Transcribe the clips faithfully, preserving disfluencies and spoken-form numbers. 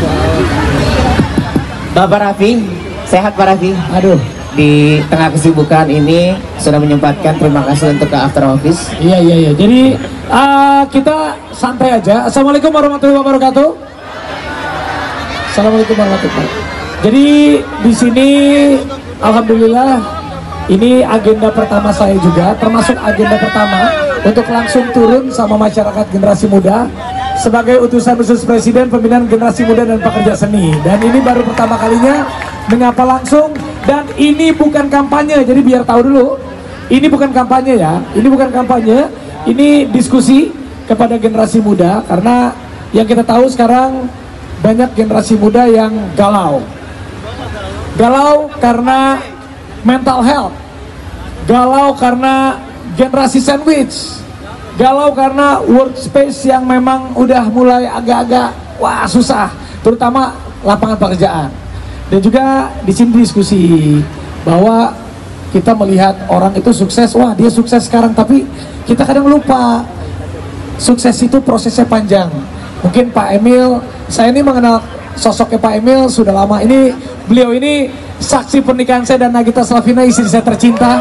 Bapak Raffi, sehat Pak Raffi? Aduh, di tengah kesibukan ini sudah menyempatkan, terima kasih untuk ke after office. Iya iya iya. Jadi uh, kita santai aja. Assalamualaikum warahmatullahi wabarakatuh. Assalamualaikum warahmatullahi wabarakatuh. Jadi di sini alhamdulillah ini agenda pertama saya juga, termasuk agenda pertama untuk langsung turun sama masyarakat generasi muda sebagai utusan khusus Presiden Pembinaan Generasi Muda dan Pekerja Seni. Dan ini baru pertama kalinya mengapa langsung, dan ini bukan kampanye, jadi biar tahu dulu, ini bukan kampanye ya, ini bukan kampanye, ini diskusi kepada generasi muda, karena yang kita tahu sekarang banyak generasi muda yang galau. Galau karena mental health, galau karena generasi sandwich, galau karena workspace yang memang udah mulai agak-agak wah susah, terutama lapangan pekerjaan. Dan juga di sini diskusi bahwa kita melihat orang itu sukses, wah dia sukses sekarang, tapi kita kadang lupa sukses itu prosesnya panjang. Mungkin Pak Emil, saya ini mengenal sosoknya Pak Emil sudah lama. Ini beliau ini saksi pernikahan saya dan Nagita Slavina, istri saya tercinta.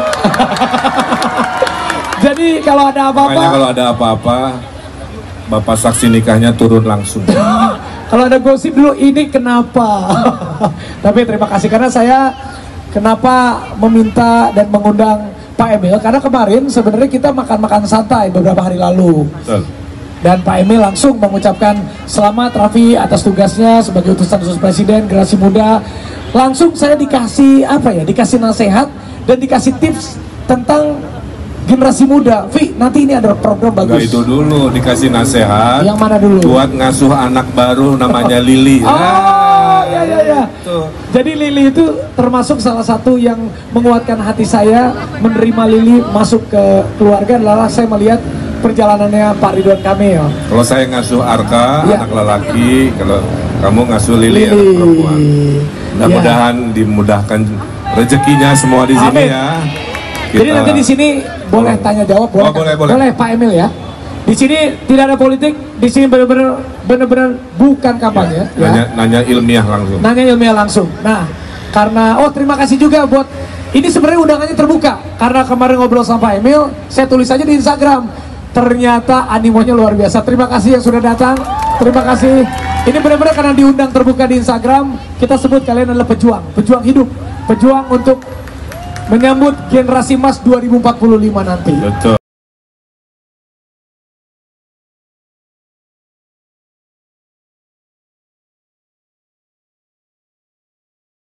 Jadi kalau ada apa-apa, kalau ada apa-apa, Bapak saksi nikahnya turun langsung. Kalau ada gosip dulu, ini kenapa? Tapi terima kasih, karena saya kenapa meminta dan mengundang Pak Emil, karena kemarin sebenarnya kita makan-makan santai beberapa hari lalu. Betul. Dan Pak Emil langsung mengucapkan selamat Raffi atas tugasnya sebagai utusan khusus Presiden Generasi Muda. Langsung saya dikasih apa ya, dikasih nasihat dan dikasih tips tentang generasi muda. Vi, nanti ini ada program bagus. Enggak, itu dulu dikasih nasihat. Yang mana dulu? Buat ngasuh anak baru namanya Lili. Oh, ah, ya ya ya. Tuh. Jadi Lili itu termasuk salah satu yang menguatkan hati saya menerima Lili masuk ke keluarga. Adalah saya melihat perjalanannya Pak Ridwan Kamil. Kalau saya ngasuh Arka, ya, anak lelaki, kalau kamu ngasuh Lili, Lili. anak perempuan. Mudah-mudahan ya, dimudahkan rezekinya semua di sini. Amin. Ya. Kita... Jadi nanti di sini boleh tanya jawab, boleh, oh, boleh, kan? boleh. Boleh Pak Emil ya. Di sini tidak ada politik, di sini benar-benar benar-benar bukan kampanye. Ya, ya. Nanya, nanya ilmiah langsung. Nanya ilmiah langsung. Nah, karena oh terima kasih juga buat ini, sebenarnya undangannya terbuka karena kemarin ngobrol sama Pak Emil, saya tulis aja di Instagram. Ternyata animonya luar biasa. Terima kasih yang sudah datang. Terima kasih. Ini benar-benar karena diundang terbuka di Instagram, kita sebut kalian adalah pejuang, pejuang hidup, pejuang untuk menyambut generasi emas dua ribu empat puluh lima nanti. Betul.